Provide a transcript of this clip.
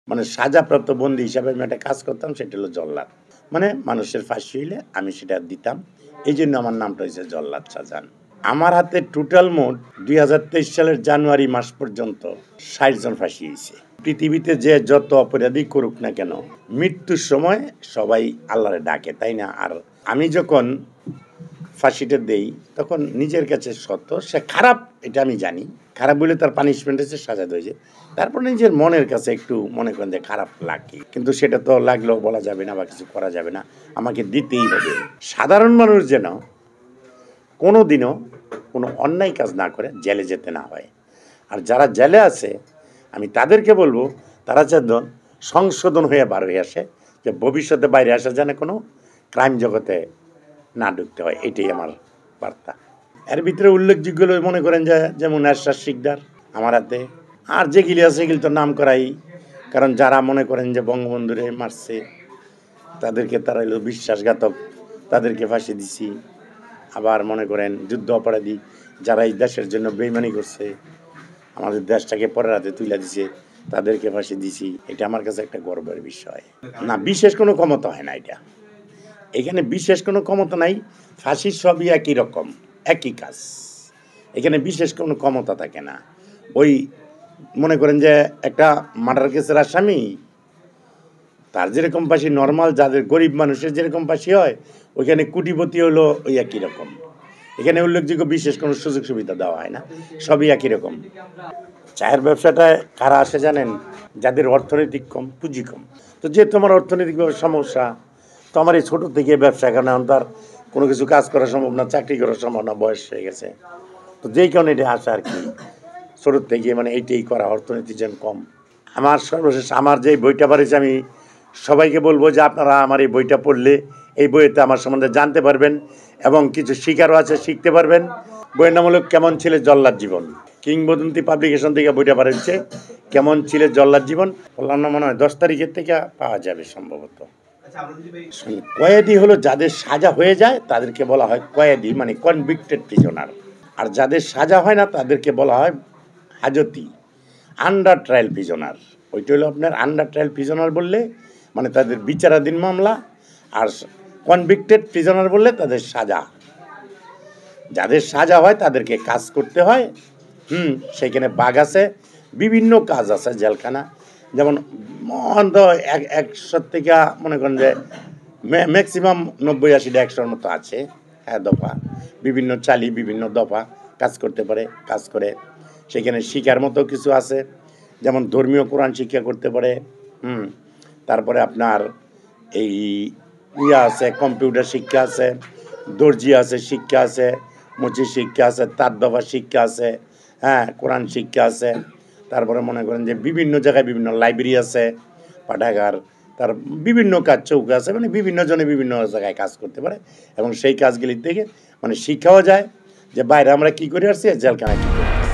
মানে সাজাপ্রাপ্ত বন্দী হিসাবে আমি একটা কাজ করতাম, সেটা হলো জল্লাদ। মানে মানুষের ফাঁসি হইলে আমি সেটা দিতাম। এই জন্য আমার নামটা হয়েছে জল্লাদ শাহজাহান। আমার হাতে টোটাল মোট ২০২৩ সালের জানুয়ারি মাস পর্যন্ত ৬০ জন ফাঁসি হয়েছে। পৃথিবীতে যে যত অপরাধী করুক না কেন, মৃত্যুর সময় সবাই আল্লাহরে ডাকে, তাই না? আর আমি যখন ফাঁসিটা দেই তখন নিজের কাছে সত্য সে খারাপ, এটা আমি জানি। খারাপ বলে তার পানিশমেন্ট হচ্ছে, সাজা হয়েছে। তারপর নিজের মনের কাছে একটু মনে করেন যে খারাপ লাগে, কিন্তু সেটা তো লাগলেও বলা যাবে না বা কিছু করা যাবে না, আমাকে দিতেই হবে। সাধারণ মানুষ যেন কোনো দিনও কোনো অন্যায় কাজ না করে জেলে যেতে না হয়। আর যারা জেলে আছে আমি তাদেরকে বলবো তারা যেন সংশোধন হয়ে বার হয়ে আসে, যে ভবিষ্যতে বাইরে আসা যেন কোনো ক্রাইম জগতে না ঢুকতে হয়। এটাই আমার বার্তা। এর ভিতরে উল্লেখযোগ্য মনে করেন যে যেমন এরশাদ শিকদার আমার হাতে, আর যেগুলি আছে সেগুলি তো নাম করাই, কারণ যারা মনে করেন যে বঙ্গবন্ধুরে মারছে তাদেরকে তারা হলো বিশ্বাসঘাতক, তাদেরকে ফাঁসি দিছি। আবার মনে করেন যুদ্ধ অপরাধী যারা এই দেশের জন্য বেইমানি করছে, আমাদের দেশটাকে পরের হাতে তুলে দিছে, তাদেরকে ফাঁসি দিছি। এটা আমার কাছে একটা গর্বের বিষয়। না, বিশেষ কোনো ক্ষমতা হয় না, এটা এখানে বিশেষ কোনো ক্ষমতা নাই। ফাঁসির সবই একই রকম, একই কাজ, এখানে বিশেষ কোনো ক্ষমতা থাকে না। ওই মনে করেন যে একটা মার্ডার কেসের আসামি, তার যেরকম ফাঁসি নর্মাল যাদের গরিব মানুষের যেরকম ফাঁসি হয়, ওইখানে কোটিপতি হলো ওই একই রকম। এখানে উল্লেখযোগ্য বিশেষ কোনো সুযোগ সুবিধা দেওয়া হয় না, সবই একই রকম। চায়ের ব্যবসাটায় কারা আসে জানেন? যাদের অর্থনৈতিক কম, পুঁজি কম। তো যেহেতু আমার অর্থনৈতিকভাবে সমস্যা, তো আমার এই ছোটো থেকে ব্যবসা, কারণ এখন তার কোনো কিছু কাজ করা সম্ভব না, চাকরি করা সম্ভব না, বয়স হয়ে গেছে। তো যেই কারণে এটা আসে আর কি, ছোটোর থেকে মানে এইটাই করা, অর্থনীতি যেন কম। আমার সর্বশেষ আমার যে বইটা বাড়িছে, আমি সবাইকে বলবো যে আপনারা আমার এই বইটা পড়লে এই বইতে আমার সম্বন্ধে জানতে পারবেন এবং কিছু শিখারও আছে, শিখতে পারবেন। বইয়ের নাম হলো কেমন ছিল জল্লাদ জীবন। কিংবদন্তি পাবলিকেশন থেকে বইটা বাড়িয়েছে, কেমন ছিল জল্লাদ জীবন। বললাম না, মনে হয় 10 তারিখের থেকে পাওয়া যাবে সম্ভবত। কয়েদি হলো যাদের সাজা হয়ে যায় তাদেরকে বলা হয় কয়েদি, মানে কনভিক্টেড প্রিজনার। আর যাদের সাজা হয় না তাদেরকে বলা হয় হাজতি, আন্ডার ট্রায়াল প্রিজনার। ওইটা হলো আপনার আন্ডার ট্রায়াল প্রিজনার বললে মানে তাদের বিচারাধীন মামলা, আর কনভিক্টেড প্রিজনার বললে তাদের সাজা। যাদের সাজা হয় তাদেরকে কাজ করতে হয়। সেখানে বাঘ আছে, বিভিন্ন কাজ আছে জেলখানা, যেমন অন্ত 100 থেকে মনে করেন যে ম্যাক্সিমাম 90-80টা 100-র মতো আছে। হ্যাঁ, দফা বিভিন্ন চালি, বিভিন্ন দফা কাজ করতে পারে, কাজ করে। সেখানে শিক্ষার মতো কিছু আছে, যেমন ধর্মীয় কোরআন শিক্ষা করতে পারে। তারপরে আপনার এই আছে, কম্পিউটার শিক্ষা আছে, দর্জি আছে, শিক্ষা আছে, মুচি শিক্ষা আছে, তার দফা শিক্ষা আছে, হ্যাঁ, কোরআন শিক্ষা আছে। তারপরে মনে করেন যে বিভিন্ন জায়গায় বিভিন্ন লাইব্রেরি আছে, পাঠাগার, তার বিভিন্ন কাজ চৌকা আছে, মানে বিভিন্ন জনে বিভিন্ন জায়গায় কাজ করতে পারে। এবং সেই কাজগুলির থেকে মানে শিক্ষাও যায় যে বাইরে আমরা কী করে আসছি, জেলখানায় কী করে আসছি।